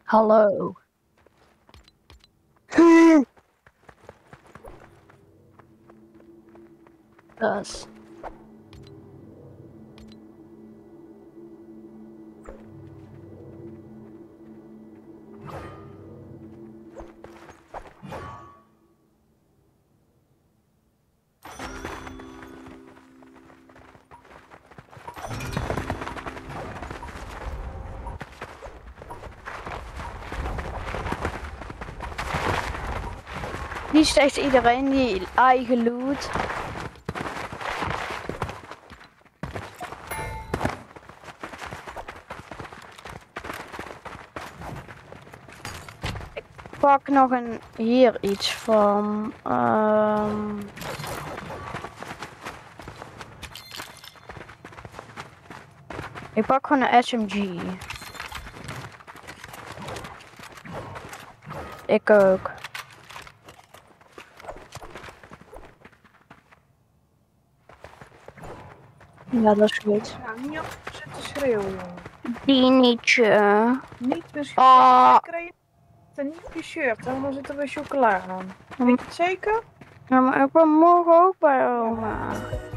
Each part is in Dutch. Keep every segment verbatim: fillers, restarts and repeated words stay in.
Hallo. Dus. Die steekt iedereen die eigen loot. Ik pak nog een hier iets van. Um... Ik pak gewoon een S M G. Ik ook. Ja, dat is goed. Nou, niet op zitten schreeuwen. Dinietje. Niet dus Ah. ik kreeg het niet op je shirt, dan zit er weer chocola aan. Weet je het zeker? Ja, maar ik ben morgen ook bij oma.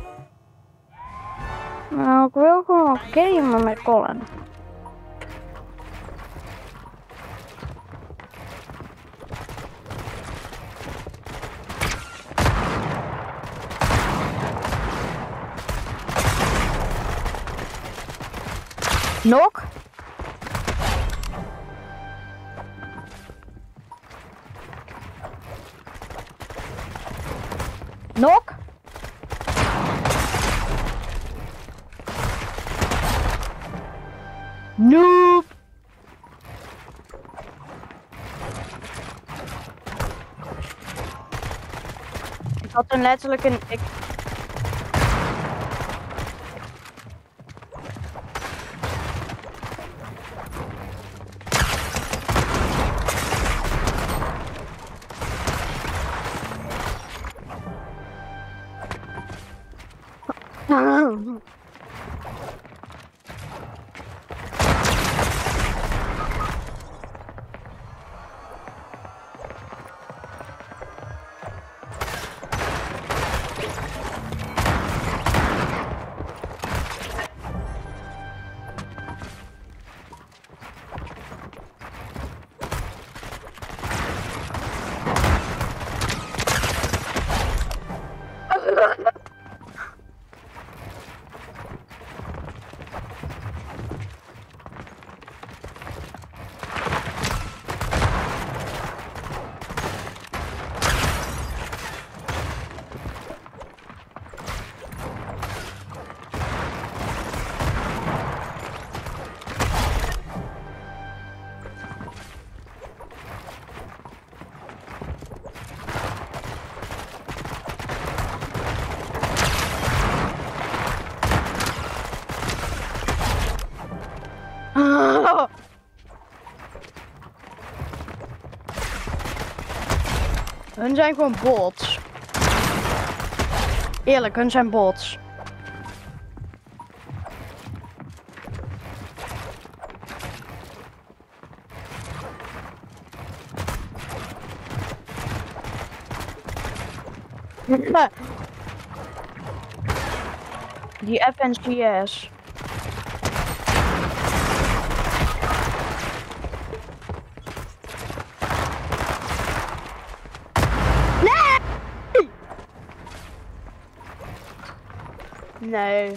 Nou, ik wil gewoon gamen met Colin. Nog? Nog? Noob! Ik had toen letterlijk een... Ik... Hun zijn gewoon bots. Eerlijk, hun zijn bots. Die F N C S. Nee.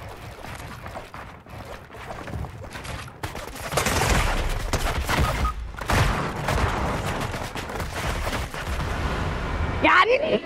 Ja, nee.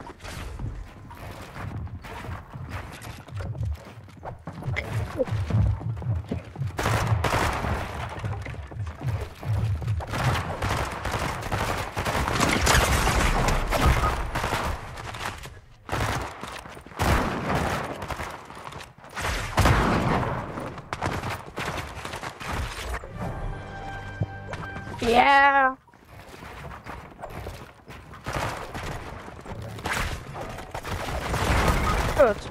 Yeah. Goed.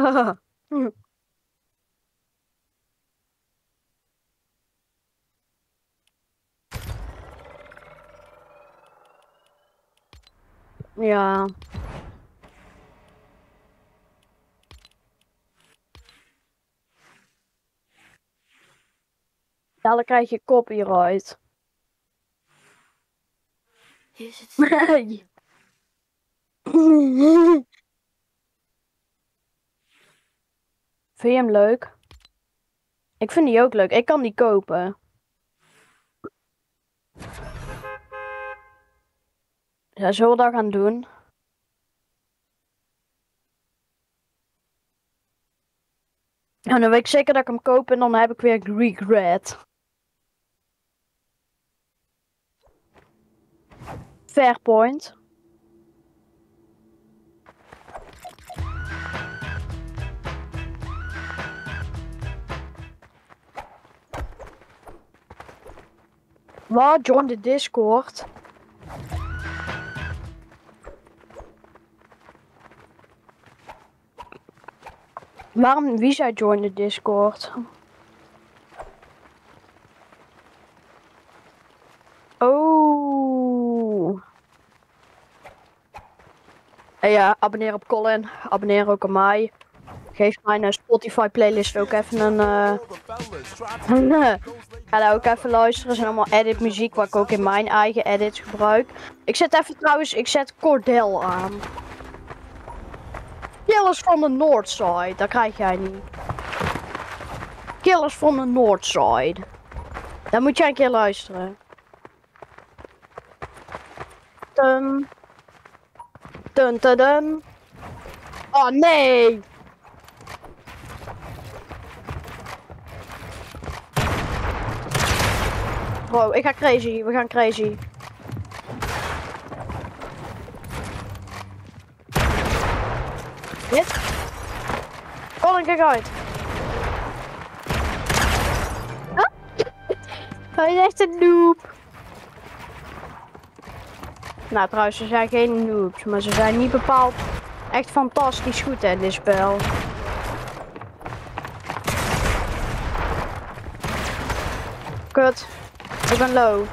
Ja. Dadelijk krijg je copyright. Is het? Vind je hem leuk? Ik vind die ook leuk. Ik kan die kopen. Ja, zullen we dat gaan doen? En dan weet ik zeker dat ik hem koop en dan heb ik weer regret. Fair point. Wat? Join de Discord. Waarom? Wie zei join de Discord? Oh. En ja, abonneer op Colin. Abonneer ook op mij. Geef mijn Spotify playlist ook even een... Uh... Ga daar ook even luisteren. Er zijn allemaal edit muziek waar ik ook in mijn eigen edits gebruik. Ik zet even trouwens, ik zet Cordell aan. Killers from the Northside, dat krijg jij niet. Killers from the Northside. Dan moet jij een keer luisteren. Dun. Dun dun dun. Oh nee! Bro, ik ga crazy, we gaan crazy. Dit? Colin, kijk uit. Huh? Hij is echt een noob. Nou trouwens, ze zijn geen noobs, maar ze zijn niet bepaald echt fantastisch goed in dit spel. Kut. Ik ben low.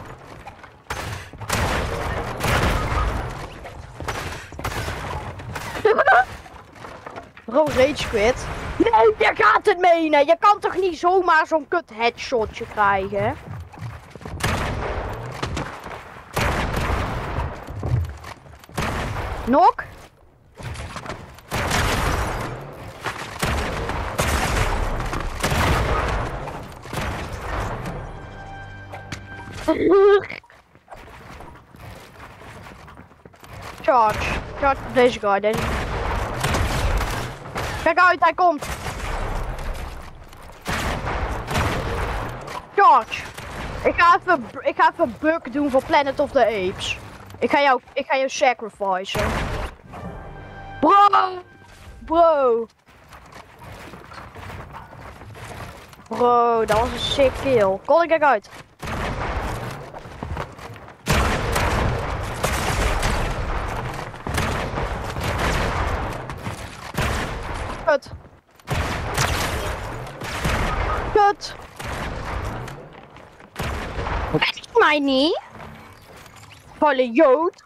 Bro, rage quit. Nee, je gaat het menen. Je kan toch niet zomaar zo'n kut headshotje krijgen? Nok? Charge. Charge op deze guy, deze. Kijk uit, hij komt. Charge. Ik ga even, ik ga even bug doen voor Planet of the Apes. Ik ga jou, ik ga jou sacrificen. Bro. Bro. Bro, dat was een sick kill. Colin, kijk uit. Kut. Kut. Kijk mij niet. Volle jood.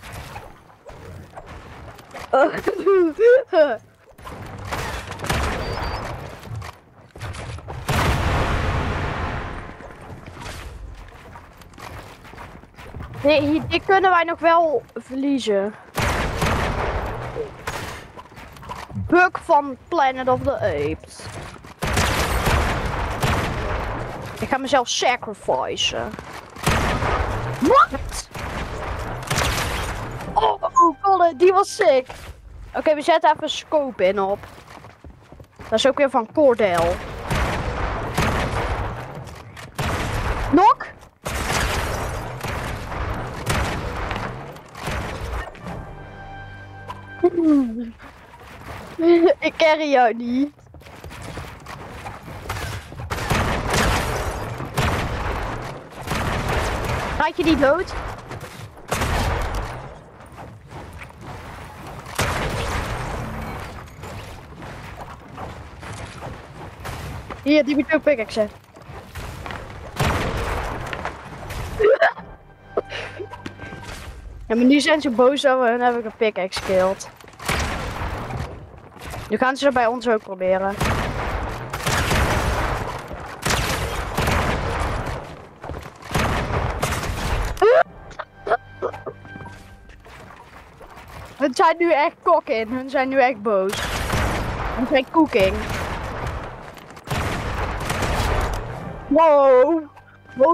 Nee, hier, dit kunnen wij nog wel verliezen. Bug van Planet of the Apes. Ik ga mezelf sacrificen. Wat? Oh, oh Colin, die was sick. Oké, okay, we zetten even een scope in op. Dat is ook weer van Cordell. Nok? Ik carry jou niet. Raak je die dood? Hier, die moet je ook pickaxen. Ja, maar nu zijn ze boos over en heb ik een pickaxe killed. Nu gaan ze er bij ons ook proberen. Hun zijn nu echt kokken, hun zijn nu echt boos. Hun zijn cooking. Wow. Wow.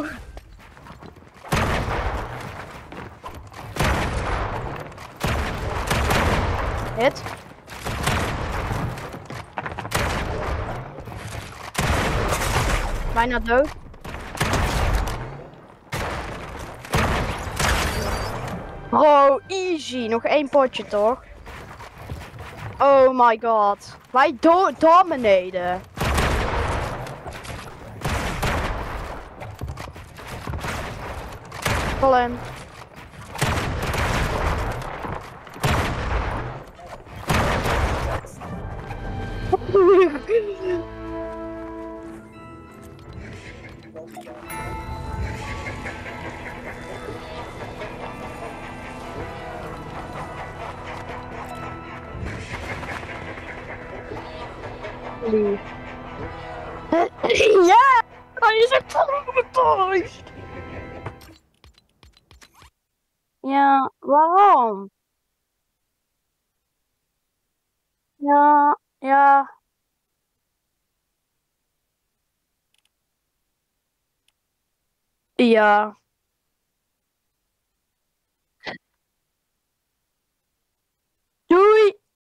Hit. Bijna dood. Bro, easy. Nog één potje toch? Oh my god. Wij do daar beneden. Colin. Ja! Oh, je zegt traumatized. Ja, waarom? Ja, ja. Ja.